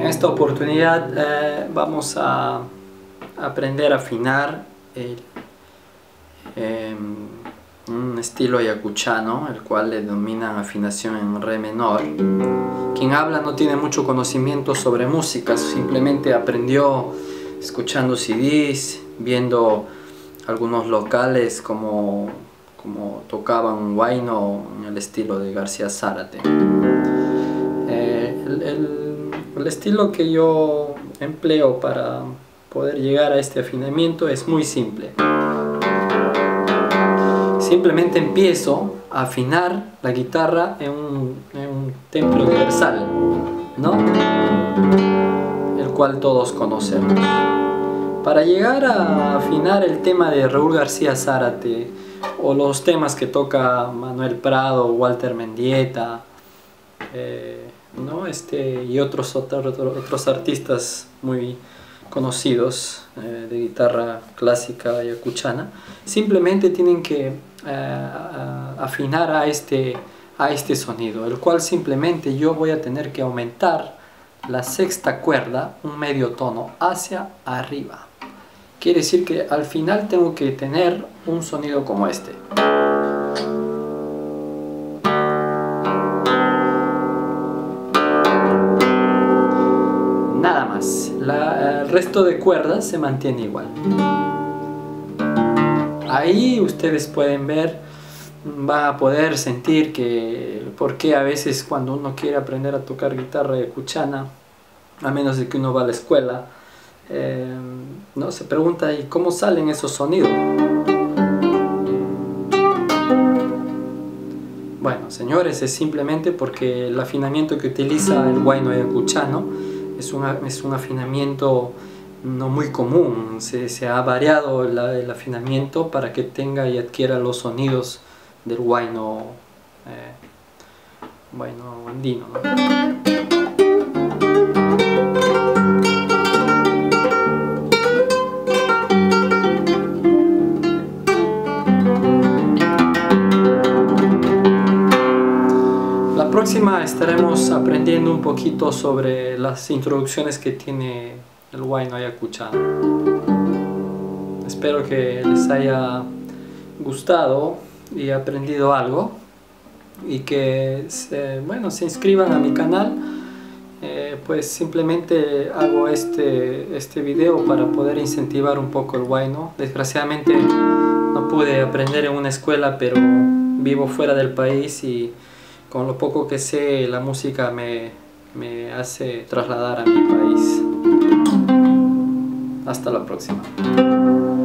En esta oportunidad vamos a aprender a afinar un estilo ayacuchano, el cual le denominan afinación en re menor. Quien habla no tiene mucho conocimiento sobre música, simplemente aprendió escuchando CDs, viendo algunos locales como tocaban huayno en el estilo de García Zárate. El estilo que yo empleo para poder llegar a este afinamiento es muy simple. Simplemente empiezo a afinar la guitarra en un tempo universal, ¿no? El cual todos conocemos. Para llegar a afinar el tema de Raúl García Zárate o los temas que toca Manuel Prado, Walter Mendieta, ¿no? Y otros artistas muy conocidos de guitarra clásica ayacuchana, simplemente tienen que afinar a este sonido, el cual simplemente yo voy a tener que aumentar la sexta cuerda un medio tono hacia arriba. Quiere decir que al final tengo que tener un sonido como este. Nada más. El resto de cuerdas se mantiene igual. Ahí ustedes pueden ver, van a poder sentir que por qué a veces cuando uno quiere aprender a tocar guitarra ayacuchana, a menos de que uno va a la escuela, ¿no? Se pregunta ¿y cómo salen esos sonidos? Bueno, señores, es simplemente porque el afinamiento que utiliza el huayno ayacuchano es un afinamiento no muy común. Se ha variado el afinamiento para que tenga y adquiera los sonidos del huayno andino, ¿no? La próxima estaremos aprendiendo un poquito sobre las introducciones que tiene el huayno ayacuchano. Espero que les haya gustado y aprendido algo y que se inscriban a mi canal. Pues simplemente hago este video para poder incentivar un poco el huayno. Desgraciadamente no pude aprender en una escuela, pero vivo fuera del país y con lo poco que sé, la música me hace trasladar a mi país. Hasta la próxima.